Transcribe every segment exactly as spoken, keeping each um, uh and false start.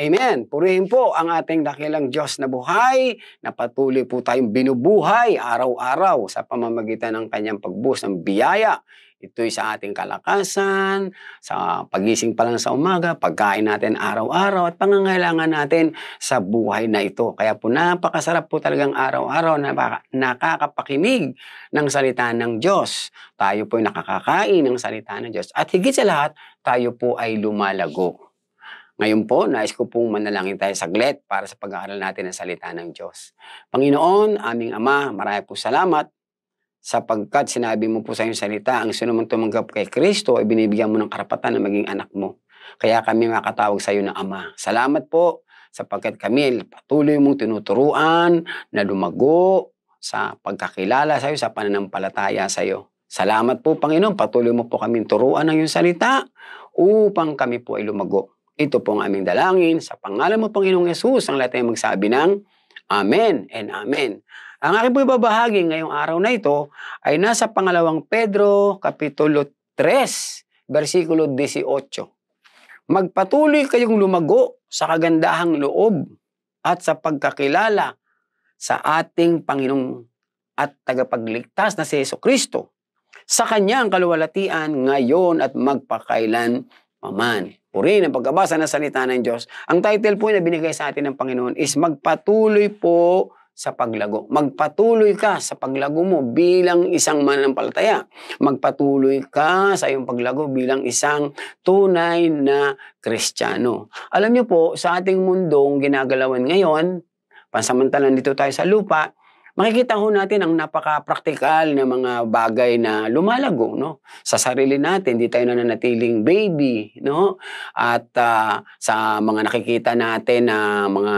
Amen. Purihin po ang ating dakilang Diyos na buhay, na patuloy po tayong binubuhay araw-araw sa pamamagitan ng kanyang pagbuhos ng biyaya. Ito'y sa ating kalakasan, sa pagising pa lang sa umaga, pagkain natin araw-araw at pangangailangan natin sa buhay na ito. Kaya po napakasarap po talagang araw-araw na nakakapakinig ng salita ng Diyos. Tayo po'y nakakakain ng salita ng Diyos. At higit sa lahat, tayo po ay lumalago. Ngayon po, nais ko pong manalangin tayo saglit para sa pag-aaral natin ng salita ng Diyos. Panginoon, aming Ama, marami po salamat sapagkat sinabi mo po sa iyong salita, ang sino mang tumanggap kay Kristo ay binibigyan mo ng karapatan na maging anak mo. Kaya kami makatawag sa iyo na Ama. Salamat po sapagkat kami patuloy mong tinuturuan na lumago sa pagkakilala sa iyo, sa pananampalataya sa iyo. Salamat po, Panginoon, patuloy mo po kami turuan ng iyong salita upang kami po ay lumago. Ito po ang aming dalangin. Sa pangalan mo, Panginoong Yesus, ang lahat ay magsabi ng Amen and Amen. Ang aking po ibabahagi ngayong araw na ito ay nasa pangalawang Pedro, Kapitulo tres, versikulo eighteen. Magpatuloy kayong lumago sa kagandahang loob at sa pagkakilala sa ating Panginoong at tagapagligtas na si Jesucristo. Sa kanyang kaluwalhatian ngayon at magpakailan paman. Purihin ang pagkabasa ng salita ng Diyos. Ang title po na binigay sa atin ng Panginoon is magpatuloy po sa paglago. Magpatuloy ka sa paglago mo bilang isang mananampalataya. Magpatuloy ka sa iyong paglago bilang isang tunay na Kristiyano. Alam niyo po, sa ating mundong ginagalawan ngayon, pansamantalang dito tayo sa lupa, makikita ho natin ang napaka-praktikal na mga bagay na lumalago, no? Sa sarili natin, di tayo nananatiling baby, no? At uh, sa mga nakikita natin na mga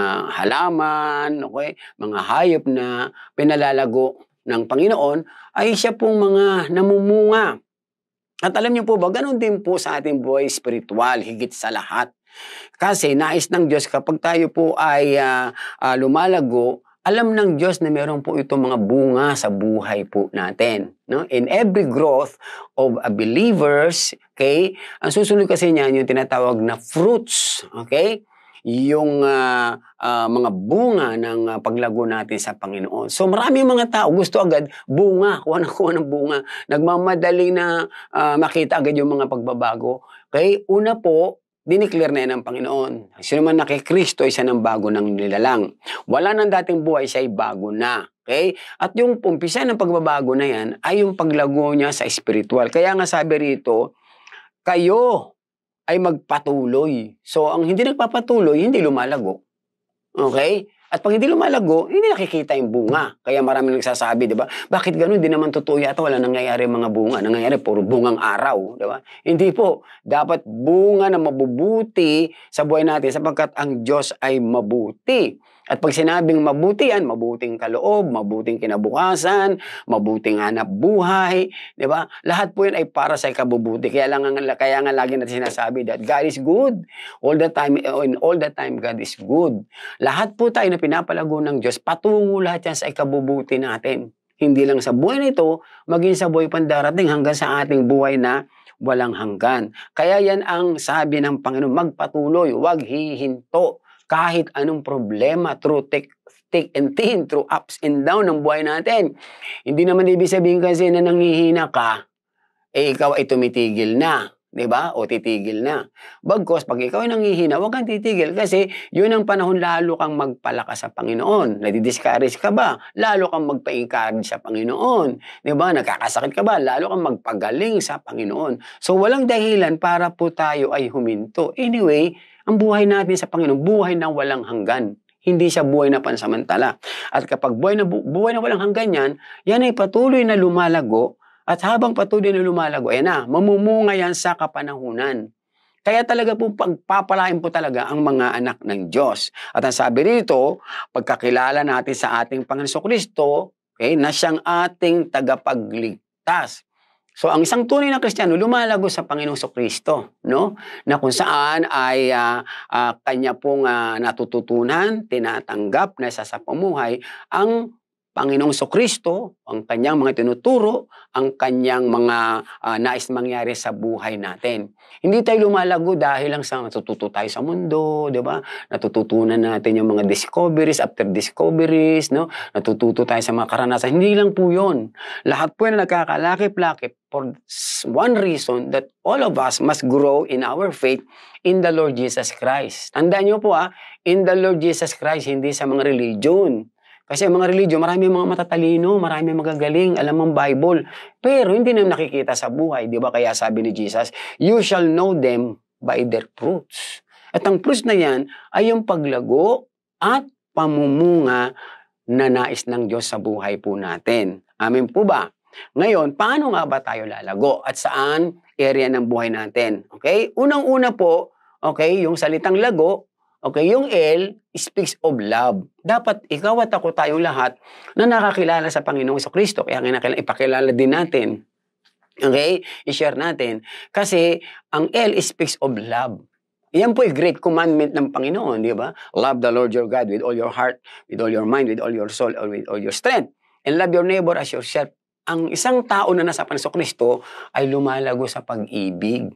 halaman, okay? Mga hayop na pinalalago ng Panginoon, ay siya pong mga namumunga. At alam niyo po ba, ganun din po sa ating buhay spiritual, higit sa lahat. Kasi nais ng Diyos kapag tayo po ay uh, uh, lumalago, alam ng Diyos na meron po itong mga bunga sa buhay po natin. No? In every growth of a believers, okay, ang susunod kasi niyan yung tinatawag na fruits. Okay? Yung uh, uh, mga bunga ng uh, paglago natin sa Panginoon. So maraming mga tao gusto agad bunga, kuha na kuha ng bunga. Nagmamadali na uh, makita agad yung mga pagbabago. Okay? Una po, diniklear na yan ng Panginoon. Sino man na kay Kristo, isa ng bago ng nilalang. Wala nang dating buhay, siya ay bago na. Okay? At yung umpisa ng pagbabago na yan ay yung paglago niya sa spiritual. Kaya nga sabi rito, kayo ay magpatuloy. So, ang hindi nagpapatuloy, hindi lumalago. Okay? At pag hindi lumalago, hindi nakikita yung bunga. Kaya maraming nagsasabi, di ba? Bakit ganun? Hindi naman totoo yata. Wala nangyayari mga bunga. Nangyayari puro bungang araw. Di ba? Hindi po. Dapat bunga na mabubuti sa buhay natin sapagkat ang Diyos ay mabuti. At pag sinabing mabuti yan, mabuting kaloob, mabuting kinabukasan, mabuting hanap buhay, di ba? Lahat po yan ay para sa ikabubuti. Kaya lang kaya nga lagi natin sinasabi that God is good. All the time, in all the time, God is good. Lahat po tayo na pinapalago ng Diyos, patungo lahat yan sa ikabubuti natin. Hindi lang sa buhay nito, maging sa buhay pandarating hanggang sa ating buhay na walang hanggan. Kaya yan ang sabi ng Panginoon, magpatuloy, huwag hihinto. Kahit anong problema, through thick, thick and thin, through ups and down ng buhay natin. Hindi naman ibig sabihin kasi na nanghihina ka, eh ikaw ay tumitigil na. Diba? O titigil na. Bagkos, pag ikaw ay nanghihina, huwag kang titigil kasi yun ang panahon lalo kang magpalakas sa Panginoon. Nadi-discourage ka ba? Lalo kang magpa-encourage sa Panginoon. Diba? Nakakasakit ka ba? Lalo kang magpagaling sa Panginoon. So, walang dahilan para po tayo ay huminto. Anyway, ang buhay natin sa Panginoon, buhay na walang hanggan. Hindi siya buhay na pansamantala. At kapag buhay na, bu- buhay na walang hanggan yan, yan ay patuloy na lumalago. At habang patuloy na lumalago, ayan na, mamumunga yan sa kapanahunan. Kaya talaga po pagpapalain po talaga ang mga anak ng Diyos. At ang sabi rito, pagkakilala natin sa ating Panginoon Kristo, okay, na siyang ating tagapagligtas. So ang isang tunay na Kristiyano lumalago sa Panginoong Kristo, no? Na kung saan ay uh, uh, kanya pong uh, natututunan, tinatanggap na isa sa pamuhay ang Panginoong Kristo, ang kanyang mga tinuturo, ang kanyang mga uh, nais mangyari sa buhay natin. Hindi tayo lumalago dahil lang sa natututo tayo sa mundo, di ba? Natututunan natin yung mga discoveries after discoveries, no? Natututo tayo sa mga karanasan. Hindi lang po yun. Lahat po na nagkakalakip-lakip for one reason that all of us must grow in our faith in the Lord Jesus Christ. Tandaan niyo po ah, in the Lord Jesus Christ, hindi sa mga religion. Kasi mga religion, marami mga matatalino, marami magagaling, alam ang Bible. Pero hindi naman nakikita sa buhay. Di ba? Kaya sabi ni Jesus, you shall know them by their fruits. At ang fruits na yan ay yung paglago at pamumunga na nais ng Diyos sa buhay po natin. Amen po ba? Ngayon, paano nga ba tayo lalago? At saan area ng buhay natin? Okay? Unang-una po, okay, yung salitang lago, okay, yung L speaks of love. Dapat ikaw at ako tayong lahat na nakakilala sa Panginoong Kristo. Kaya nga ipakilala din natin. Okay? I-share natin. Kasi ang L speaks of love. Yan po ay great commandment ng Panginoon, di ba? Love the Lord your God with all your heart, with all your mind, with all your soul, or with all your strength. And love your neighbor as yourself. Ang isang tao na nasa Panginoong Kristo ay lumalago sa pag-ibig.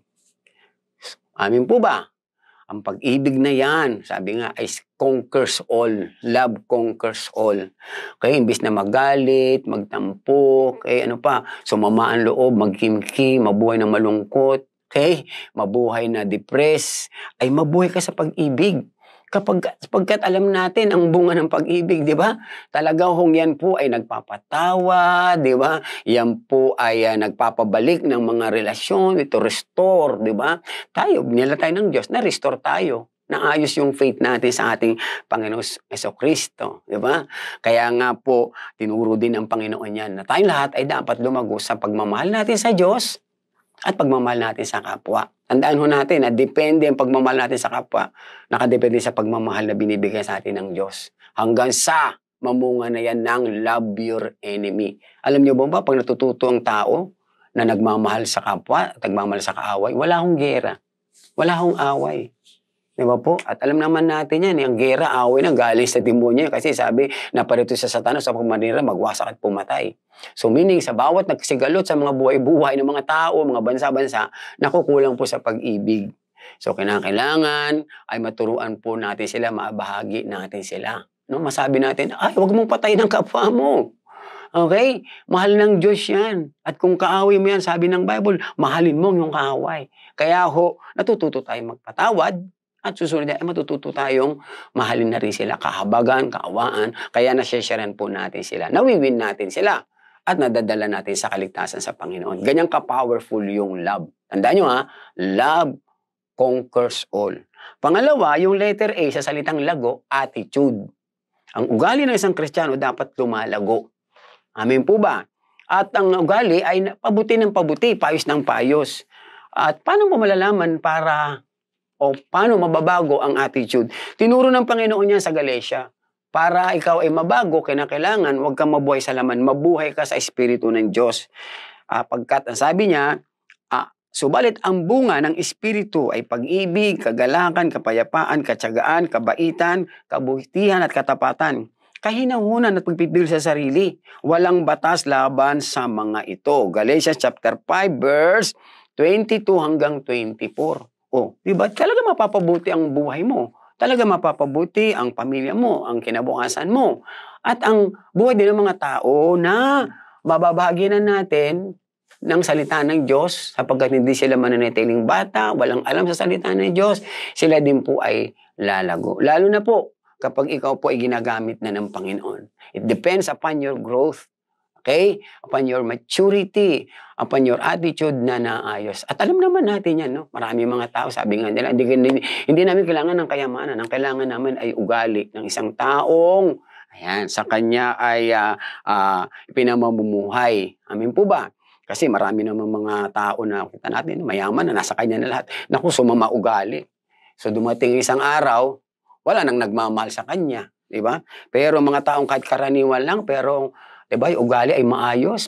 Amin po ba? Ang pag-ibig na yan, sabi nga, is conquers all. Love conquers all. Kaya imbis na magalit, magtampo, kaya ano pa, sumamaan loob, magkimki, mabuhay na malungkot, okay? Mabuhay na depressed, ay mabuhay ka sa pag-ibig. Kapag, pagkat alam natin ang bunga ng pag-ibig, di ba? Talagang hong yan po ay nagpapatawa, di ba? Yan po ay uh, nagpapabalik ng mga relasyon, ito restore, di ba? Tayo, nila tayo ng Diyos, na-restore tayo. Naayos yung faith natin sa ating Panginoong Jesucristo, di ba? Kaya nga po, tinuro din ng Panginoon yan na tayong lahat ay dapat lumago sa pagmamahal natin sa Diyos at pagmamahal natin sa kapwa. Tandaan ho natin na depende ang pagmamahal natin sa kapwa, nakadepende sa pagmamahal na binibigay sa atin ng Diyos. Hanggang sa mamunga na yan ng love your enemy. Alam niyo ba ba, pag natututo ang tao na nagmamahal sa kapwa, nagmamahal sa kaaway, wala hong gera. Wala hong away. Di ba po? At alam naman natin yan, ang gera, away na galing sa demonyo. Kasi sabi, naparito sa Satanas sa pagmanira, magwasak at pumatay. So meaning, sa bawat nagsigalot sa mga buhay-buhay ng mga tao, mga bansa-bansa, nakukulang po sa pag-ibig. So kinakailangan ay maturuan po natin sila, maabahagi natin sila. No? Masabi natin, ay, huwag mong patay ng kapwa mo. Okay? Mahal ng Diyos yan. At kung kaaway mo yan, sabi ng Bible, mahalin mo yung kaaway. Kaya ho, natututo tayong magpatawad. At susunod ay matututo tayong mahalin na rin sila, kahabagan, kaawaan. Kaya nasyasyaran po natin sila. Nawiwin natin sila. At nadadala natin sa kaligtasan sa Panginoon. Ganyan ka-powerful yung love. Tandaan nyo ha, love conquers all. Pangalawa, yung letter A sa salitang lago, attitude. Ang ugali ng isang Kristiyano dapat lumalago. Amen po ba? At ang ugali ay pabuti ng pabuti, payos ng payos. At paano mo malalaman para o paano mababago ang attitude? Tinuro ng Panginoon yan sa Galatia. Para ikaw ay mabago, kinakailangan huwag kang mabuhay sa laman, mabuhay ka sa Espiritu ng Diyos. Uh, pagkat ang sabi niya, uh, subalit ang bunga ng Espiritu ay pag-ibig, kagalakan, kapayapaan, katsagaan, kabaitan, kabutihan at katapatan. Kahinahunan at pagpipil sa sarili. Walang batas laban sa mga ito. Galatians chapter five verse twenty-two hanggang twenty-four. Oh, di ba? Talaga mapapabuti ang buhay mo. Talaga mapapabuti ang pamilya mo, ang kinabukasan mo. At ang buhay din ng mga tao na mababahaginan natin ng salita ng Diyos sapagkat hindi sila mananatiling bata, walang alam sa salita ng Diyos, sila din po ay lalago. Lalo na po kapag ikaw po ay ginagamit na ng Panginoon. It depends upon your growth. Okay? Upon your maturity, upon your attitude na naayos. At alam naman natin yan, no? Marami mga tao, sabi nga nila, hindi, hindi, hindi namin kailangan ng kayamanan. Ang kailangan namin ay ugali ng isang taong, ayan, sa kanya ay uh, uh, pinamamumuhay. Amin po ba? Kasi marami naman mga tao na kita natin, mayaman na nasa kanya na lahat. Naku, sumama ugali. So dumating isang araw, wala nang nagmamahal sa kanya. Diba? Pero mga taong kahit karaniwan lang, pero diba, yung ugali ay maayos,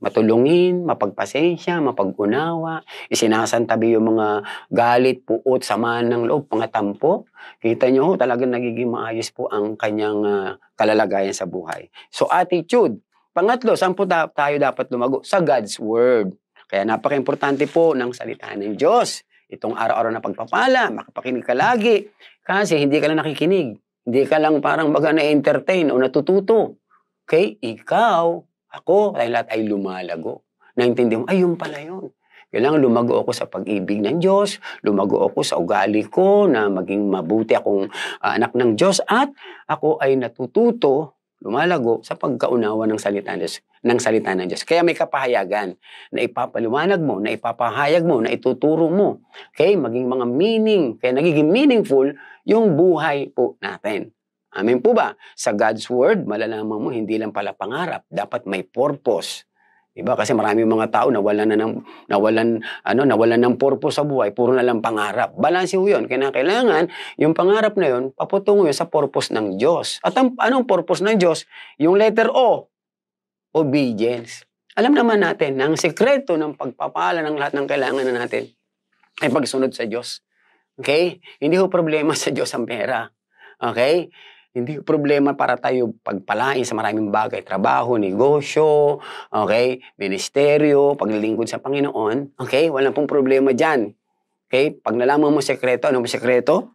matulungin, mapagpasensya, mapag-unawa, isinasantabi yung mga galit, puot, samaan ng loob, pangatampo. Kita nyo ho, talagang nagiging maayos po ang kanyang uh, kalalagayan sa buhay. So attitude. Pangatlo, saan po da- tayo dapat lumago? Sa God's Word. Kaya napaka-importante po ng salita ng Diyos. Itong araw-araw na pagpapala, makapakinig ka lagi. Kasi hindi ka lang nakikinig. Hindi ka lang parang baga na-entertain o natututo. Okay? Ikaw, ako, tayo lahat ay lumalago. Naintindihan mo, ay, yun pala yun. Kailangan lumago ako sa pag-ibig ng Diyos, lumago ako sa ugali ko na maging mabuti akong uh, anak ng Diyos, at ako ay natututo, lumalago sa pagkaunawa ng salita ng Diyos, ng salita ng Diyos. Kaya may kapahayagan na ipapalumanag mo, na ipapahayag mo, na ituturo mo. Okay? Maging mga meaning, kaya nagiging meaningful yung buhay po natin. Amen po ba? Sa God's Word, malalaman mo, hindi lang pala pangarap. Dapat may purpose. Diba? Kasi maraming mga tao nawalan na ng, nawalan, ano, nawalan ng purpose sa buhay, puro na lang pangarap. Balanse ho yun. Kaya kailangan, yung pangarap na yun, paputungo yun sa purpose ng Diyos. At ang, anong purpose ng Diyos? Yung letter O, obedience. Alam naman natin na ang sekreto ng pagpapala ng lahat ng kailangan na natin ay pagsunod sa Diyos. Okay? Hindi ho problema sa Diyos ang pera. Okay? Hindi problema para tayo pagpalain sa maraming bagay. Trabaho, negosyo, okay? Ministeryo, paglilingkod sa Panginoon. Okay? Walang pong problema dyan. Okay? Pag nalaman mo sekreto, ano mo sekreto?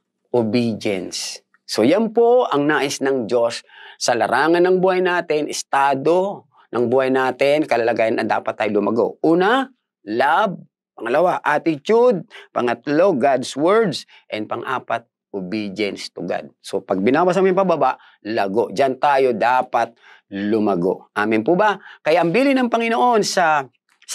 Obedience. So yan po ang nais ng Diyos sa larangan ng buhay natin, estado ng buhay natin, kalalagayan na dapat tayo lumago. Una, love. Pangalawa, attitude. Pangatlo, God's words. And pang-apat, obedience to God. So, pag binabasa mo yung pababa, lago. Diyan tayo dapat lumago. Amen po ba? Kaya ang bilin ng Panginoon sa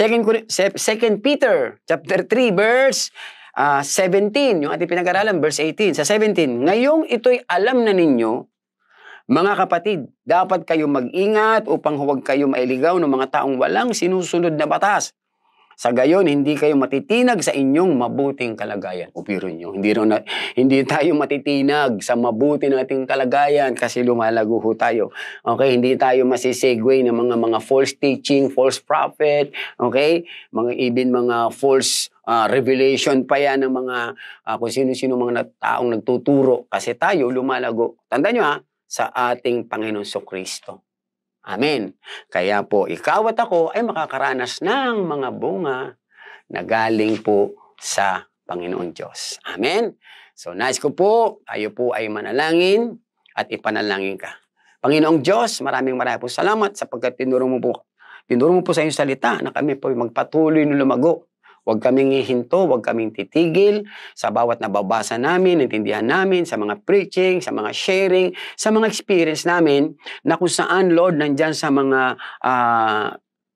Second Peter chapter three, verse uh, seventeen, yung ating pinag-aralan, verse eighteen. Sa seventeen, ngayong ito'y alam na ninyo, mga kapatid, dapat kayo mag-ingat upang huwag kayo mailigaw ng mga taong walang sinusunod na batas. Sa gayon, hindi kayo matitinag sa inyong mabuting kalagayan. O biro nyo, hindi, na, hindi tayo matitinag sa mabuti nating kalagayan kasi lumalago ho tayo. Okay, hindi tayo masisegue ng mga mga false teaching, false prophet, okay? Mga even mga false uh, revelation pa yan ng mga uh, kung sino-sino mga taong nagtuturo kasi tayo lumalago. Tandaan nyo ha, sa ating Panginoon Kristo. Amen. Kaya po, ikaw at ako ay makakaranas ng mga bunga na galing po sa Panginoon Diyos. Amen. So, nais ko po, tayo po ay manalangin at ipanalangin ka. Panginoong Diyos, maraming maraming po salamat sapagkat tinuro mo po, tinuro mo po sa iyong salita na kami po ay magpatuloy na lumago. Huwag kaming hihinto, huwag kaming titigil sa bawat nababasa namin, naintindihan namin, sa mga preaching, sa mga sharing, sa mga experience namin, na kung saan, Lord, nandyan sa mga, uh,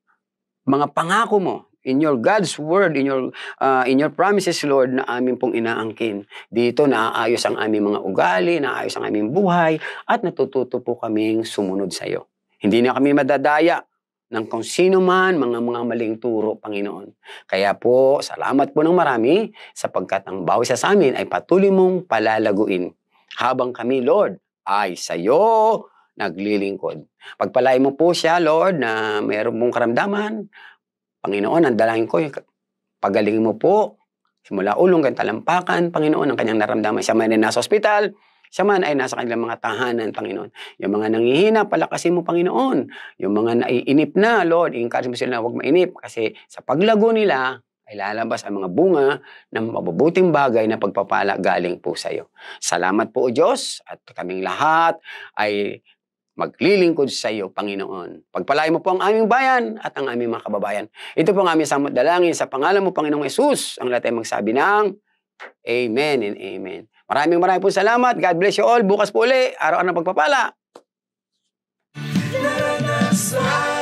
mga pangako mo, in your God's word, in your, uh, in your promises, Lord, na amin pong inaangkin. Dito, naaayos ang aming mga ugali, naaayos ang aming buhay, at natututo po kaming sumunod sa iyo. Hindi na kami madadaya ng kung sino man, mga mga maling turo, Panginoon. Kaya po, salamat po ng marami sapagkat ang bawat isa sa amin ay patuloy mong palalaguin. Habang kami, Lord, ay sa iyo naglilingkod. Pagpalain mo po siya, Lord, na mayroon mong karamdaman. Panginoon, ang dalangin ko, pagalingin mo po, simula ulong kan talampakan, Panginoon, ang kanyang naramdaman. Siya man ay nasa ospital, siya man ay nasa kanilang mga tahanan, Panginoon. Yung mga nangihina, palakasin mo, Panginoon. Yung mga naiinip na, Lord, i-encourage mo sila na huwag mainip. Kasi sa paglago nila, ay lalabas ang mga bunga ng mabubuting bagay na pagpapala galing po sa iyo. Salamat po, O Diyos, at kaming lahat ay maglilingkod sa iyo, Panginoon. Pagpalain mo po ang aming bayan at ang aming mga kababayan. Ito po ang aming samot dalangin sa pangalan mo, Panginoong Yesus. Ang lahat ay magsabi ng Amen and Amen. Maraming maraming po salamat. God bless you all. Bukas po uli, araw-araw ng pagpapala.